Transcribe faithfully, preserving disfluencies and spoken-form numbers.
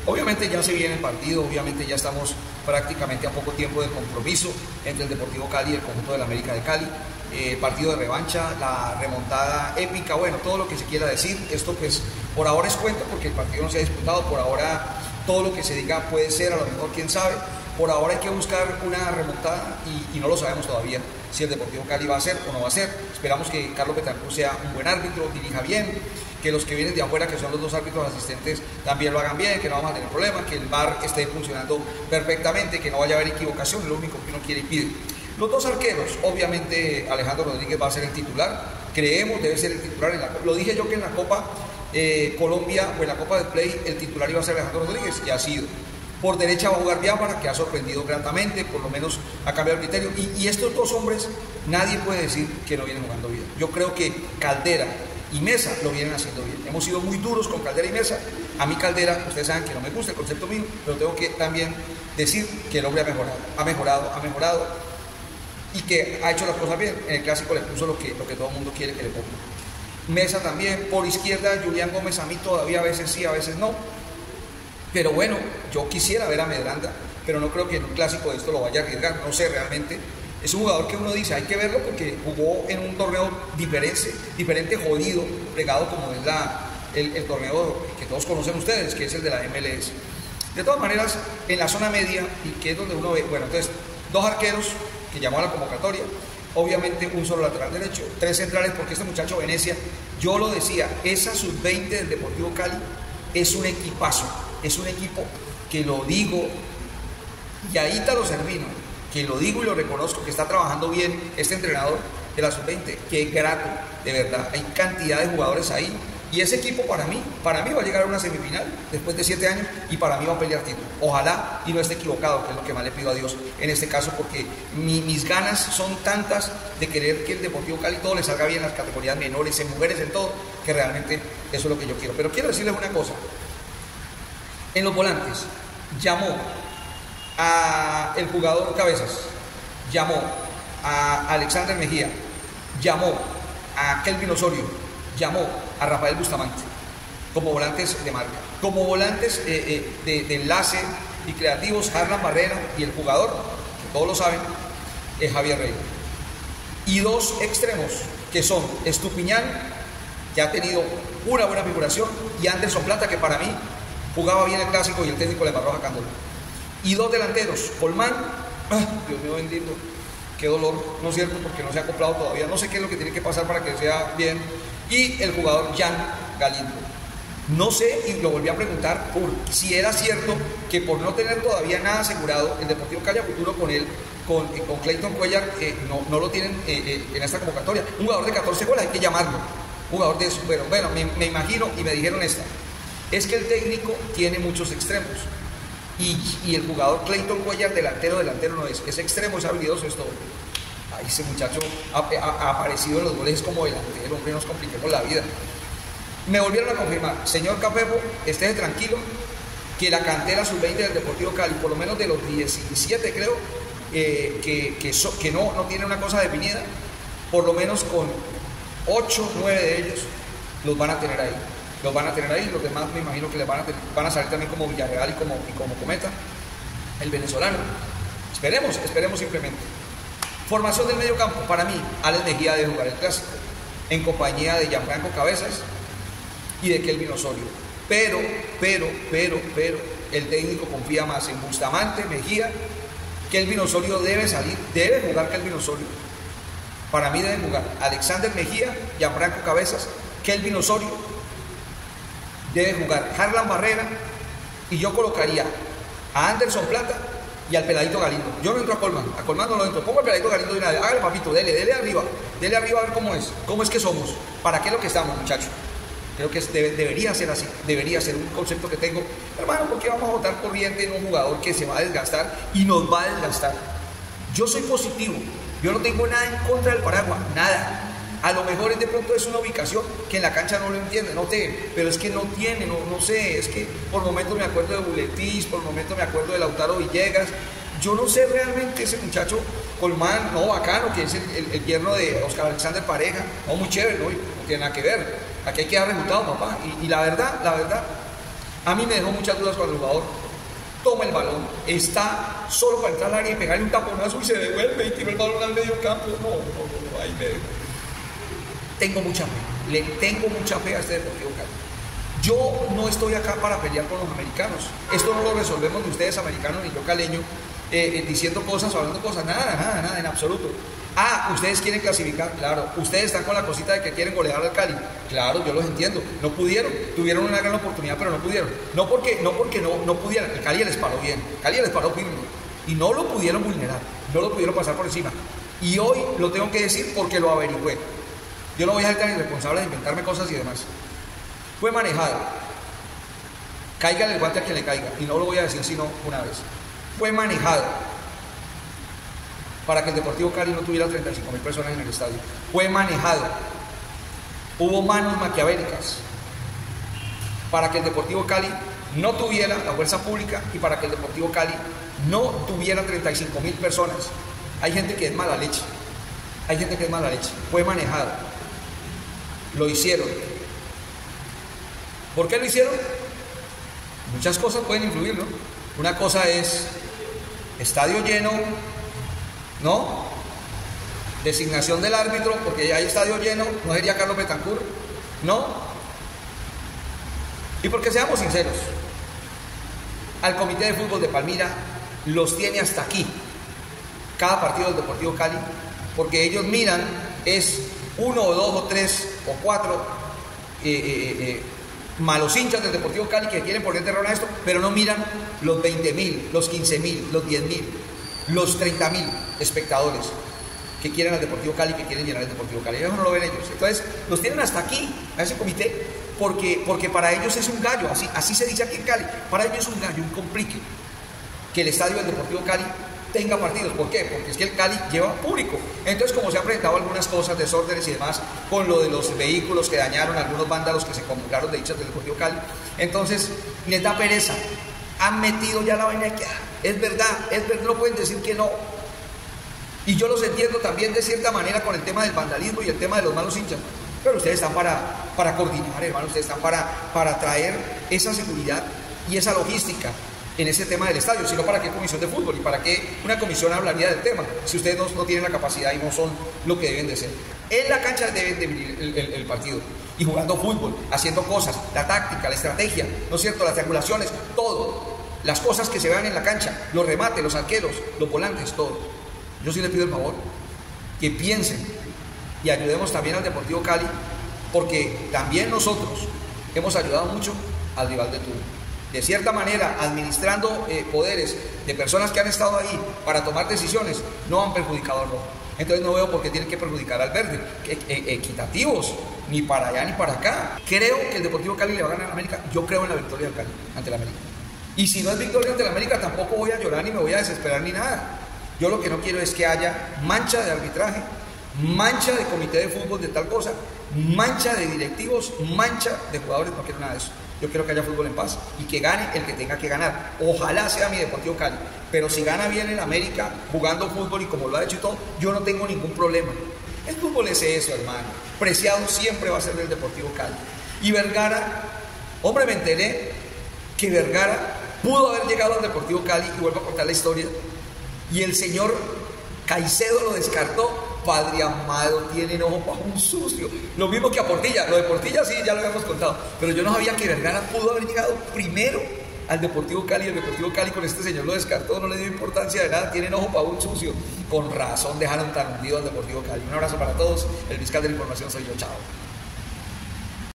Obviamente ya se viene el partido, obviamente ya estamos prácticamente a poco tiempo del compromiso entre el Deportivo Cali y el conjunto del América de Cali. Eh, partido de revancha, la remontada épica, bueno, todo lo que se quiera decir. Esto pues por ahora es cuento porque el partido no se ha disputado, por ahora todo lo que se diga puede ser, a lo mejor quién sabe. Por ahora hay que buscar una remontada y, y no lo sabemos todavía si el Deportivo Cali va a ser o no va a ser. Esperamos que Carlos Betancur sea un buen árbitro, dirija bien, que los que vienen de afuera, que son los dos árbitros asistentes, también lo hagan bien, que no vamos a tener problemas, que el V A R esté funcionando perfectamente, que no vaya a haber equivocación, es lo único que uno quiere y pide. Los dos arqueros, obviamente Alejandro Rodríguez va a ser el titular, creemos debe ser el titular en la Copa. Lo dije yo que en la Copa eh, Colombia o en la Copa del Play el titular iba a ser Alejandro Rodríguez y ha sido. Por derecha va a jugar Biafara, que ha sorprendido gratamente, por lo menos ha cambiado el criterio. Y, y estos dos hombres, nadie puede decir que no vienen jugando bien. Yo creo que Caldera y Mesa lo vienen haciendo bien. Hemos sido muy duros con Caldera y Mesa. A mí Caldera, ustedes saben que no me gusta el concepto mío, pero tengo que también decir que el hombre ha mejorado, ha mejorado, ha mejorado y que ha hecho las cosas bien. En el clásico le puso lo que, lo que todo el mundo quiere que le ponga. Mesa también, por izquierda Julián Gómez, a mí todavía a veces sí, a veces no. Pero bueno, yo quisiera ver a Medranda, pero no creo que en un clásico de esto lo vaya a arriesgar, no sé realmente. Es un jugador que uno dice, hay que verlo porque jugó en un torneo diferente, diferente jodido, plegado como es la, el, el torneo que todos conocen ustedes, que es el de la M L S. De todas maneras, en la zona media, y que es donde uno ve, bueno, entonces, dos arqueros que llamó a la convocatoria, obviamente un solo lateral derecho, tres centrales, porque este muchacho Venecia, yo lo decía, esa sub veinte del Deportivo Cali es un equipazo. Es un equipo que lo digo, y a Ítalo Servino, que lo digo y lo reconozco, que está trabajando bien este entrenador de la sub veinte, que es grato, de verdad, hay cantidad de jugadores ahí, y ese equipo para mí, para mí va a llegar a una semifinal después de siete años, y para mí va a pelear título, ojalá y no esté equivocado, que es lo que más le pido a Dios en este caso, porque mi, mis ganas son tantas de querer que el Deportivo Cali todo le salga bien en las categorías menores, en mujeres, en todo, que realmente eso es lo que yo quiero. Pero quiero decirles una cosa. En los volantes, llamó a el jugador Cabezas, llamó a Alexander Mejía, llamó a Kelvin Osorio, llamó a Rafael Bustamante, como volantes de marca. Como volantes eh, eh, de, de enlace y creativos, Harlan Barrera y el jugador, que todos lo saben, es Javier Rey. Y dos extremos, que son Estupiñán, que ha tenido una buena figuración, y Anderson Plata, que para mí jugaba bien el clásico y el técnico le embarró sacándolo. Y dos delanteros, Colmán, ¡ah, Dios mío bendito! Qué dolor, no es cierto, porque no se ha acoplado todavía, no sé qué es lo que tiene que pasar para que sea bien. Y el jugador Jan Galindo. No sé, y lo volví a preguntar, por si era cierto que por no tener todavía nada asegurado, el Deportivo Cali a futuro con él, con, eh, con Clayton Cuellar, eh, no, no lo tienen eh, eh, en esta convocatoria. Un jugador de catorce goles, hay que llamarlo. Un jugador de eso, bueno, bueno, me, me imagino, y me dijeron esta. Es que el técnico tiene muchos extremos y, y el jugador Clayton Cuellar, delantero, delantero no es, es extremo, es habilidoso, es todo. Ay, ese muchacho ha, ha, ha aparecido en los goles como delantero, hombre, nos compliquemos la vida. Me volvieron a confirmar, señor Cafepo, esté tranquilo, que la cantera sub veinte del Deportivo Cali, por lo menos de los diecisiete creo, eh, que, que, so, que no, no tiene una cosa definida, por lo menos con ocho, nueve de ellos los van a tener ahí. Los van a tener ahí, los demás me imagino que les van a, tener, van a salir también como Villarreal y como, y como Cometa, el venezolano. Esperemos, esperemos simplemente. Formación del medio campo, para mí, Alex Mejía debe jugar el clásico, en compañía de Gianfranco Cabezas y de Kelvin Osorio. Pero, pero, pero, pero, el técnico confía más en Bustamante, Mejía. Kelvin Osorio debe salir, debe jugar Kelvin Osorio. Para mí deben jugar Alexander Mejía, Gianfranco Cabezas, Kelvin Osorio. Debe jugar Harlan Barrera, y yo colocaría a Anderson Plata y al peladito Galindo. Yo no entro a Colmán, a Colmán no lo entro. Pongo al peladito Galindo de una vez. Hágale, papito, dele, dele arriba, dele arriba a ver cómo es, cómo es que somos, para qué es lo que estamos, muchachos. Creo que debe, debería ser así, debería ser un concepto que tengo. Hermano, ¿por qué vamos a botar corriente en un jugador que se va a desgastar y nos va a desgastar? Yo soy positivo, yo no tengo nada en contra del Paraguay, nada. A lo mejor es de pronto es una ubicación que en la cancha no lo entiende, no te, pero es que no tiene, no, no sé, es que por momentos me acuerdo de Buletis, por momentos me acuerdo de Lautaro Villegas. Yo no sé realmente ese muchacho Colmán, no, bacano, que es el, el, el yerno de Oscar Alexander Pareja, no, muy chévere, no, no tiene nada que ver. Aquí hay que dar resultados, papá. Y, y la verdad, la verdad, A mí me dejó muchas dudas cuando el jugador toma el balón, está solo para entrar al área y pegarle un taponazo y se devuelve y tira el balón al medio campo. No, no, no, no, ahí me dejo. Tengo mucha fe, le tengo mucha fe a este Deportivo Cali. Yo no estoy acá para pelear con los americanos. Esto no lo resolvemos ni ustedes americanos ni yo caleño, eh, eh, diciendo cosas o hablando cosas. Nada, nada, nada, en absoluto. Ah, ustedes quieren clasificar, claro. Ustedes están con la cosita de que quieren golear al Cali. Claro, yo los entiendo. No pudieron, tuvieron una gran oportunidad, pero no pudieron. No porque no, porque no, no pudieran. El Cali les paró bien, el Cali les paró firme. Y no lo pudieron vulnerar, no lo pudieron pasar por encima. Y hoy lo tengo que decir porque lo averigüé. Yo no voy a ser tan irresponsable de inventarme cosas y demás. Fue manejado. Cáigale el guante a quien le caiga. Y no lo voy a decir sino una vez. Fue manejado para que el Deportivo Cali no tuviera treinta y cinco mil personas en el estadio. Fue manejado. Hubo manos maquiavélicas para que el Deportivo Cali no tuviera la fuerza pública y para que el Deportivo Cali no tuviera treinta y cinco mil personas. Hay gente que es mala leche. Hay gente que es mala leche. Fue manejado. Lo hicieron. ¿Por qué lo hicieron? Muchas cosas pueden influir, ¿no? Una cosa es estadio lleno, ¿no? Designación del árbitro, porque ya hay estadio lleno, no sería Carlos Betancur, ¿no? Y porque seamos sinceros, al Comité de Fútbol de Palmira los tiene hasta aquí, cada partido del Deportivo Cali, porque ellos miran, es uno o dos o tres o cuatro eh, eh, eh, malos hinchas del Deportivo Cali que quieren poner terror a esto, pero no miran los veinte mil, los quince mil, los diez mil, los treinta mil espectadores que quieren al Deportivo Cali, que quieren llenar el Deportivo Cali. Ellos no lo ven ellos. Entonces, los tienen hasta aquí, a ese comité, porque, porque para ellos es un gallo, así, así se dice aquí en Cali, para ellos es un gallo, un complique, que el estadio del Deportivo Cali tenga partidos. ¿Por qué? Porque es que el Cali lleva público. Entonces, como se han presentado algunas cosas, desórdenes y demás, con lo de los vehículos que dañaron, algunos vándalos que se compraron de hinchas del Deportivo Cali, entonces les da pereza. Han metido ya la vaina que es verdad, es verdad, no pueden decir que no. Y yo los entiendo también de cierta manera con el tema del vandalismo y el tema de los malos hinchas. Pero ustedes están para, para coordinar, hermano, ustedes están para, para traer esa seguridad y esa logística en ese tema del estadio, sino para qué comisión de fútbol y para qué una comisión hablaría del tema, si ustedes no, no tienen la capacidad y no son lo que deben de ser. En la cancha deben de vivir el, el, el partido, y jugando fútbol, haciendo cosas, la táctica, la estrategia, ¿no es cierto?, las triangulaciones, todo, las cosas que se vean en la cancha, los remates, los arqueros, los volantes, todo. Yo sí les pido el favor que piensen y ayudemos también al Deportivo Cali, porque también nosotros hemos ayudado mucho al rival de turno. De cierta manera, administrando eh, poderes de personas que han estado ahí para tomar decisiones, no han perjudicado al rojo. Entonces no veo por qué tienen que perjudicar al verde. E e equitativos, ni para allá ni para acá. Creo que el Deportivo Cali le va a ganar a América. Yo creo en la victoria del Cali ante el América. Y si no es victoria ante el América, tampoco voy a llorar ni me voy a desesperar ni nada. Yo lo que no quiero es que haya mancha de arbitraje, mancha de comité de fútbol de tal cosa, mancha de directivos, mancha de jugadores. No quiero nada de eso. Yo quiero que haya fútbol en paz y que gane el que tenga que ganar. Ojalá sea mi Deportivo Cali, pero si gana bien el América jugando fútbol y como lo ha hecho y todo, yo no tengo ningún problema. El fútbol es eso, hermano. Preciado siempre va a ser del Deportivo Cali. Y Vergara, hombre, me enteré que Vergara pudo haber llegado al Deportivo Cali, y vuelvo a contar la historia, y el señor Caicedo lo descartó. Padre amado, tienen ojo para un sucio. Lo mismo que a Portilla. Lo de Portilla sí, ya lo habíamos contado. Pero yo no sabía que Vergara pudo haber llegado primero al Deportivo Cali. El Deportivo Cali con este señor lo descartó, no le dio importancia de nada. Tienen ojo para un sucio. Con razón dejaron tan hundido al Deportivo Cali. Un abrazo para todos. El fiscal de la información soy yo. Chao.